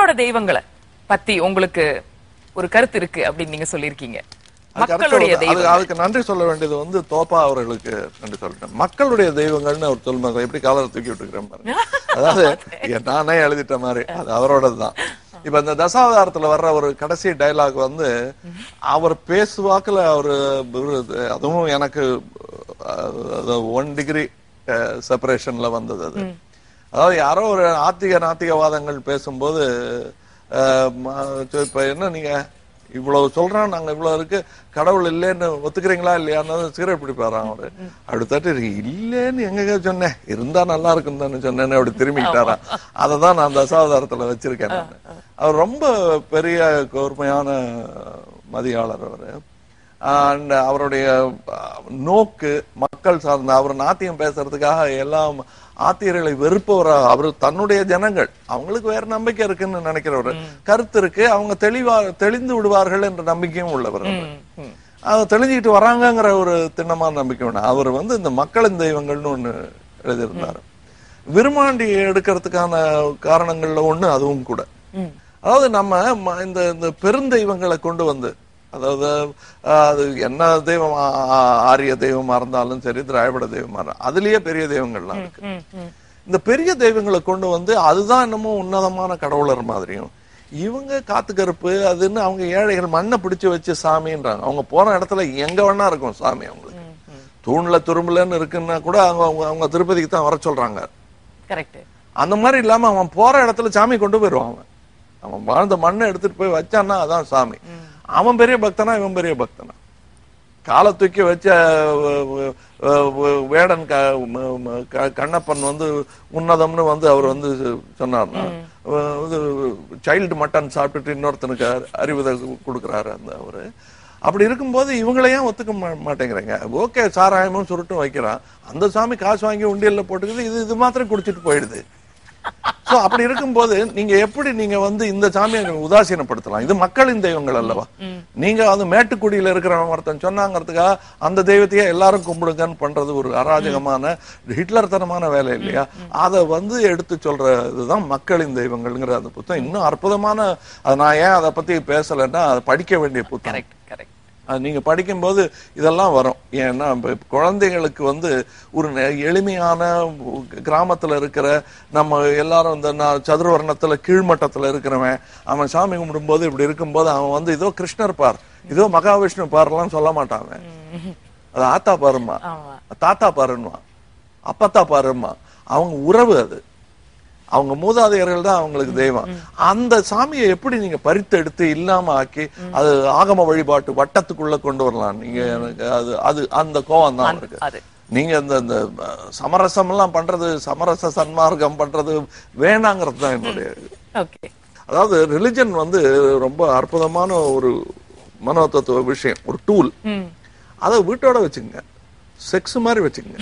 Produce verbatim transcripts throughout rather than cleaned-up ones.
மக்களோட தெய்வங்களை பத்தி உங்களுக்கு ஒரு கருத்து இருக்கு அப்படின்னு நீங்க சொல்லியிருக்கீங்க. மக்களுடைய தெய்வம், அதுக்கு நன்றி சொல்ல வேண்டியது வந்து தோப்பா அவர்களுக்கு நன்றி சொல்லிட்டேன். மக்களுடைய தெய்வங்கள்னு அவர் சொல்லுவாங்க. எப்படி காலரை தூக்கி விட்டுக்கிறேன் பாருங்க. அதாவது நானே எழுதிட்ட மாதிரி அது அவரோடதுதான். இப்ப இந்த தசாவதாரத்துல வர்ற ஒரு கடைசி டைலாக் வந்து அவர் பேசுவாக்குல அவரு, அதுவும் எனக்கு ஒன் டிகிரி செப்பரேஷன்ல வந்தது அது. அதாவது யாரோ ஒரு ஆத்திக நாத்திகவாதங்கள் பேசும்போது இப்ப என்ன நீங்க இவ்வளவு சொல்றோம், நாங்க இவ்வளவு இருக்கு, கடவுள் இல்லைன்னு ஒத்துக்கிறீங்களா இல்லையான்னு சிகரெட் பிடிப்பாராம் அவரு. அப்படி தட்டு இல்லேன்னு எங்க சொன்னேன், இருந்தா நல்லா இருக்குன்னு தானே சொன்னேன்னு அப்படி திரும்பிக்கிட்டாராம். அததான் நான் தசாவதாரத்துல வச்சிருக்கேன். அவர் ரொம்ப பெரிய கூர்மையான மதியாளர் அவரு. அண்ட் அவருடைய நோக்கு மக்கள் சார்ந்த, அவர் நாத்தியம் பேசுறதுக்காக எல்லாம் ஆத்தியர்களை வெறுப்பவரா, அவரு தன்னுடைய ஜனங்கள் அவங்களுக்கு வேற நம்பிக்கை இருக்குன்னு நினைக்கிறவரு, கருத்து இருக்கு, அவங்க தெளிவா தெளிந்து விடுவார்கள் என்ற நம்பிக்கையும் உள்ளவர். அவங்க தெளிஞ்சுக்கிட்டு வராங்கிற ஒரு திண்ணமான நம்பிக்கை உண்டு. அவர் வந்து இந்த மக்களின் தெய்வங்கள்னு ஒண்ணு எழுதியிருந்தாரு. விருமாண்டி எடுக்கிறதுக்கான காரணங்கள்ல ஒண்ணு அதுவும் கூட. அதாவது நம்ம இந்த பெருந்தெய்வங்களை கொண்டு வந்து, அதாவது அது என்ன தெய்வம், ஆரிய தெய்வமா இருந்தாலும் சரி, திராவிட தெய்வமா இருந்தாலும் அதுலயே பெரிய தெய்வங்கள்லாம் இருக்கு. இந்த பெரிய தெய்வங்களை கொண்டு வந்து அதுதான் என்னமோ உன்னதமான கடவுளர் மாதிரியும், இவங்க காத்து கருப்பு அதுன்னு அவங்க ஏழைகள் மண்ணை பிடிச்சு வச்சு சாமின்றாங்க. அவங்க போற இடத்துல எங்க வேணா இருக்கும் சாமி. அவங்களுக்கு தூண்ல துரும்புலன்னு இருக்குன்னா கூட அவங்க அவங்க திருப்பதிக்கு தான் வர சொல்றாங்க. அந்த மாதிரி இல்லாம அவன் போற இடத்துல சாமி கொண்டு போயிடுவான். அவன் அவன் வாழ்ந்த மண்ணை எடுத்துட்டு போய் வச்சான்னா அதான் சாமி. அவன் பெரிய பக்தனா, இவன் பெரிய பக்தனா. காலை தூக்கி வச்ச வேடன் கண்ணப்பன் வந்து உன்னதம்னு வந்து அவர் வந்து சொன்னார்னா, சைல்டு மட்டன் சாப்பிட்டுட்டு இன்னொருத்தனுக்கு அறிவுரை கொடுக்குறாரு அந்த அவரு. அப்படி இருக்கும்போது இவங்களையும் ஒத்துக்க மாட்டேங்கிறாங்க. ஓகே, சாராயமும் சுருட்டும் வைக்கிறான், அந்த சாமி காசு வாங்கி உண்டியல்ல போட்டுக்குது, இது இது மாத்திரம் குடிச்சிட்டு போயிடுது. சோ அப்படி இருக்கும்போது நீங்க எப்படி நீங்க வந்து இந்த சாமியை உதாசீனப்படுத்தலாம்? இது மக்களின் தெய்வங்கள் அல்லவா? நீங்க வந்து மேட்டுக்குடியில இருக்கிறவங்க ஒருத்தன் சொன்னாங்கிறதுக்காக அந்த தெய்வத்தையே எல்லாரும் கும்பிடுங்கன்னு பண்றது ஒரு அராஜகமான ஹிட்லர் தனமான வேலை இல்லையா? அதை வந்து எடுத்து சொல்ற இதுதான் மக்களின் தெய்வங்கள்ங்கிற அந்த புத்தகம். இன்னும் அற்புதமான, நான் ஏன் அதை பத்தி பேசலைன்னா அதை படிக்க வேண்டிய புத்தகம். நீங்க படிக்கும்போது இதெல்லாம் வரும். ஏன்னா குழந்தைகளுக்கு வந்து ஒரு எளிமையான கிராமத்துல இருக்கிற நம்ம எல்லாரும் இந்த சதுரவர்ணத்துல கீழ்மட்டத்துல இருக்கிறவன் அவன் சாமி கும்பிடும்போது இப்படி இருக்கும்போது அவன் வந்து இதோ கிருஷ்ணர் பார், இதோ மகாவிஷ்ணு பாருலாம் சொல்ல மாட்டாங்க. அது ஆத்தா பாருமா, தாத்தா பாருமா, அப்பத்தா பாருமா. அவங்க உறவு அது, அவங்க மூதாதையர்கள் தான் அவங்களுக்கு தெய்வம். அந்த சாமியை எப்படி நீங்க பறித்து எடுத்து இல்லாம ஆக்கி அது ஆகம வழிபாட்டு வட்டத்துக்குள்ள கொண்டு வரலாம்? நீங்க எனக்கு அது அது அந்த கோவம் தான் இருக்கு. நீங்க இந்த சமரசம் எல்லாம் பண்றது, சமரச சன்மார்க்கம் பண்றது வேணாங்கிறது தான் என்னுடைய. அதாவது ரிலிஜன் வந்து ரொம்ப அற்புதமான ஒரு மனோதத்துவ விஷயம், ஒரு டூல். அதை வீட்டோட வச்சுங்க, செக்ஸ் மாதிரி வச்சுங்க.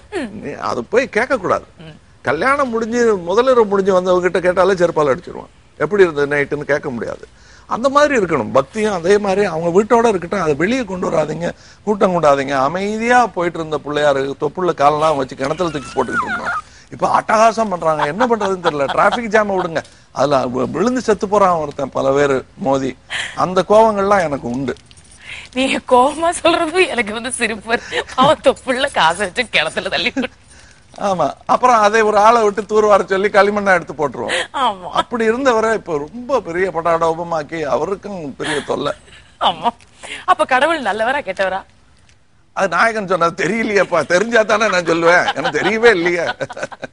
அது போய் கேட்க கூடாது. கல்யாணம் முடிஞ்சு முதலிரவு முடிஞ்சு வந்தவங்க கிட்ட கேட்டாலே செருப்பால் அடிச்சிருவான், எப்படி இருந்தது நைட்டுன்னு கேட்க முடியாது. அந்த மாதிரி இருக்கணும் பக்தியும். அதே மாதிரி அவங்க வீட்டோட இருக்கட்டும், அதை வெளியே கொண்டு வராதிங்க, கூட்டம் கொண்டாதீங்க. அமைதியா போயிட்டு இருந்த பிள்ளையாரு தொப்புள்ள காலெல்லாம் வச்சு கிணத்துல தூக்கி போட்டுக்கிட்டு இருந்தோம். இப்ப அட்டகாசம் பண்றாங்க, என்ன பண்றதுன்னு தெரியல. டிராபிக் ஜாம விடுங்க, அதுல விழுந்து செத்து போறான் ஒருத்தன், பல பேரு மோதி. அந்த கோவங்கள்லாம் எனக்கு உண்டு. நீங்க கோவமா சொல்றதும் எனக்கு வந்து சிரிப்பு. அவன் தொப்புள்ள காசை வச்சு கிணத்துல தள்ளி. ஆமா, அப்புறம் அதை ஒரு ஆளை விட்டு தூர்வார சொல்லி களிமண்ணா எடுத்து போட்டுருவோம். அப்படி இருந்தவரை இப்ப ரொம்ப பெரிய பட்டாடோபமாக்கி அவருக்கும் பெரிய தொல்லை. ஆமா. அப்ப கடவுள் நல்லவரா கெட்டவரா? அது நாயகன் சொன்னது தெரியலையேப்பா, தெரிஞ்சா தானே நான் சொல்லுவேன், எனக்கு தெரியவே இல்லையே.